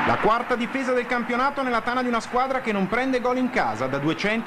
La quarta difesa del campionato nella tana di una squadra che non prende gol in casa da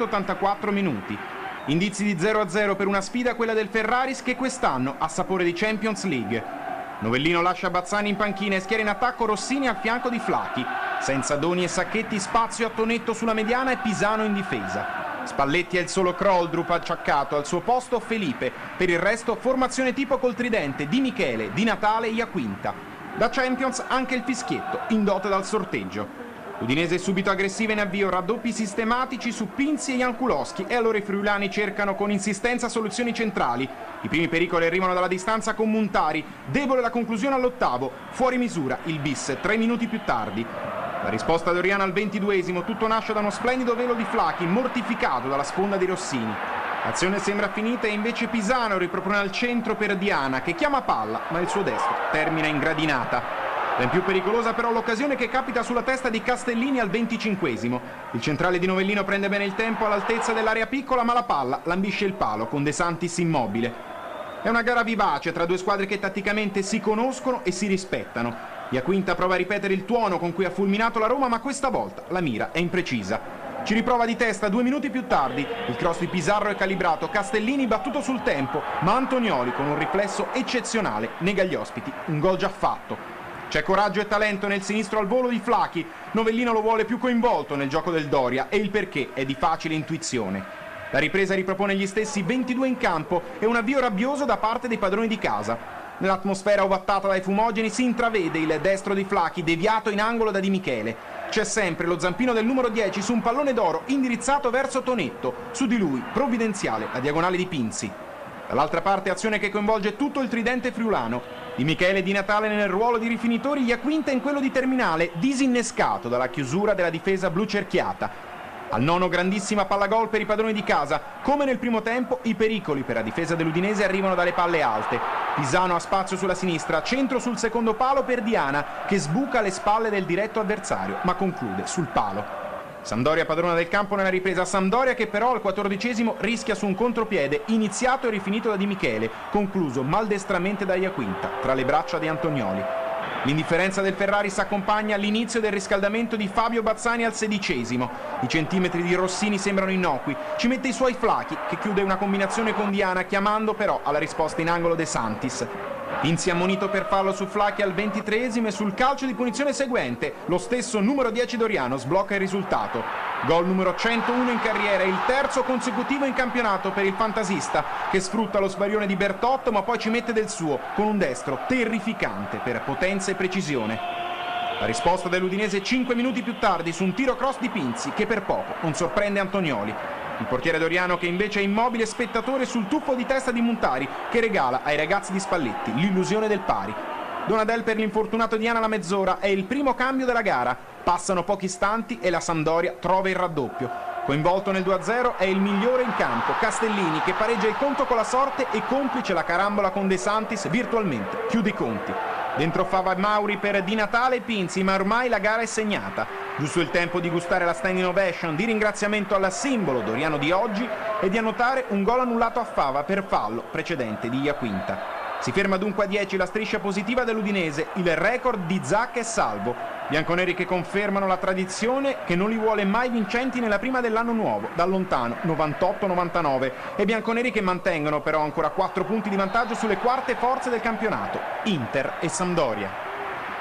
284 minuti. Indizi di 0-0 per una sfida, quella del Ferraris, che quest'anno ha sapore di Champions League. Novellino lascia Bazzani in panchina e schiera in attacco Rossini al fianco di Flacchi. Senza Doni e Sacchetti, spazio a Tonetto sulla mediana e Pisano in difesa. Spalletti è il solo Kroldrup acciaccato, al suo posto Felipe. Per il resto formazione tipo col tridente Di Michele, Di Natale e Iaquinta. Da Champions anche il fischietto, in dote dal sorteggio. L'Udinese è subito aggressiva in avvio, raddoppi sistematici su Pinzi e Jankulowski, e allora i friulani cercano con insistenza soluzioni centrali. I primi pericoli arrivano dalla distanza con Muntari, debole la conclusione all'8º, fuori misura il bis 3 minuti più tardi. La risposta di Oriana al 22esimo, tutto nasce da uno splendido velo di Flacchi, mortificato dalla sponda di Rossini. L'azione sembra finita e invece Pisano ripropone al centro per Diana, che chiama palla, ma il suo destro termina in gradinata. Ben più pericolosa però l'occasione che capita sulla testa di Castellini al 25esimo. Il centrale di Novellino prende bene il tempo all'altezza dell'area piccola, ma la palla lambisce il palo con De Santis immobile. È una gara vivace tra due squadre che tatticamente si conoscono e si rispettano. Iaquinta prova a ripetere il tuono con cui ha fulminato la Roma, ma questa volta la mira è imprecisa. Ci riprova di testa 2 minuti più tardi, il cross di Pizarro è calibrato, Castellini battuto sul tempo, ma Antonioli con un riflesso eccezionale nega agli ospiti un gol già fatto. C'è coraggio e talento nel sinistro al volo di Flacchi, Novellino lo vuole più coinvolto nel gioco del Doria e il perché è di facile intuizione. La ripresa ripropone gli stessi 22 in campo e un avvio rabbioso da parte dei padroni di casa. Nell'atmosfera ovattata dai fumogeni si intravede il destro di Flacchi deviato in angolo da Di Michele. C'è sempre lo zampino del numero 10 su un pallone d'oro indirizzato verso Tonetto, su di lui provvidenziale la diagonale di Pinzi. Dall'altra parte azione che coinvolge tutto il tridente friulano. Di Michele e Di Natale nel ruolo di rifinitori, Iaquinta in quello di terminale, disinnescato dalla chiusura della difesa blu cerchiata. Al nono grandissima palla gol per i padroni di casa. Come nel primo tempo, i pericoli per la difesa dell'Udinese arrivano dalle palle alte. Pisano ha spazio sulla sinistra, centro sul secondo palo per Diana, che sbuca alle spalle del diretto avversario, ma conclude sul palo. Sampdoria padrona del campo nella ripresa, Sampdoria che però al 14esimo rischia su un contropiede iniziato e rifinito da Di Michele, concluso maldestramente da Iaquinta, tra le braccia di Antonioli. L'indifferenza del Ferraris accompagna l'inizio del riscaldamento di Fabio Bazzani al 16esimo. I centimetri di Rossini sembrano innocui, ci mette i suoi Flacchi, che chiude una combinazione con Diana, chiamando però alla risposta in angolo De Santis. Pinzi ammonito per fallo su Flacchi al 23esimo e sul calcio di punizione seguente lo stesso numero 10 Doriano sblocca il risultato. Gol numero 101 in carriera, il terzo consecutivo in campionato per il fantasista, che sfrutta lo sbarione di Bertotto ma poi ci mette del suo con un destro terrificante per potenza e precisione. La risposta dell'Udinese 5 minuti più tardi su un tiro cross di Pinzi che per poco non sorprende Antonioli. Il portiere Doriano che invece è immobile spettatore sul tuffo di testa di Muntari, che regala ai ragazzi di Spalletti l'illusione del pari. Donadel per l'infortunato Diana alla mezz'ora è il primo cambio della gara. Passano pochi istanti e la Sampdoria trova il raddoppio. Coinvolto nel 2-0 è il migliore in campo, Castellini, che pareggia il conto con la sorte e, complice la carambola con De Santis, virtualmente chiude i conti. Dentro Fava e Mauri per Di Natale e Pinzi, ma ormai la gara è segnata. Giusto il tempo di gustare la standing ovation di ringraziamento al simbolo Doriano di oggi e di annotare un gol annullato a Fava per fallo precedente di Iaquinta. Si ferma dunque a 10 la striscia positiva dell'Udinese, il record di Zacca è salvo. Bianconeri che confermano la tradizione che non li vuole mai vincenti nella prima dell'anno nuovo, dal lontano 98-99, e bianconeri che mantengono però ancora 4 punti di vantaggio sulle quarte forze del campionato, Inter e Sampdoria.